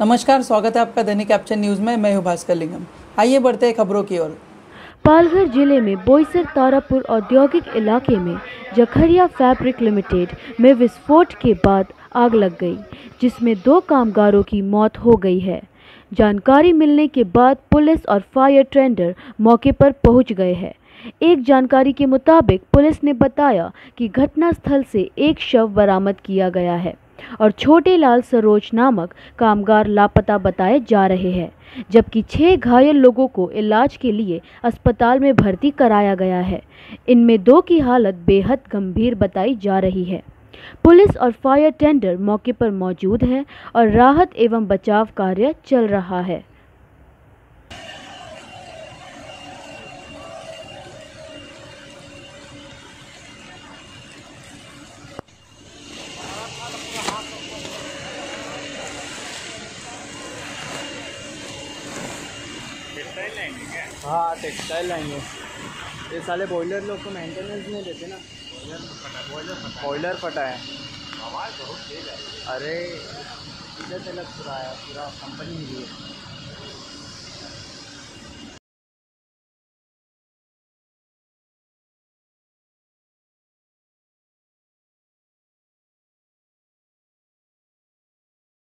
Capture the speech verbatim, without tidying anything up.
नमस्कार, स्वागत है आपका दैनिक कैप्चन न्यूज में। मैं हूं भास्कर लिंगम। आइए बढ़ते हैं खबरों की ओर। पालघर जिले में बोईसर तारापुर औद्योगिक इलाके में जखरिया फैब्रिक लिमिटेड में विस्फोट के बाद आग लग गई, जिसमें दो कामगारों की मौत हो गई है। जानकारी मिलने के बाद पुलिस और फायर टेंडर मौके पर पहुंच गए हैं। एक जानकारी के मुताबिक पुलिस ने बताया कि घटनास्थल से एक शव बरामद किया गया है और छोटे लाल सरोज नामक कामगार लापता बताए जा रहे हैं, जबकि छह घायल लोगों को इलाज के लिए अस्पताल में भर्ती कराया गया है। इनमें दो की हालत बेहद गंभीर बताई जा रही है। पुलिस और फायर टेंडर मौके पर मौजूद है और राहत एवं बचाव कार्य चल रहा है। टेक्सटाइल लाइन है क्या? हाँ, टेक्सटाइल लाइन है। ये साले बॉयलर लोग को मेंटेनेंस नहीं देते ना। बॉयलर फटा है। आवाज़ बहुत तेज है। अरे इधर से लग पूरा है, पूरा कंपनी मिली है।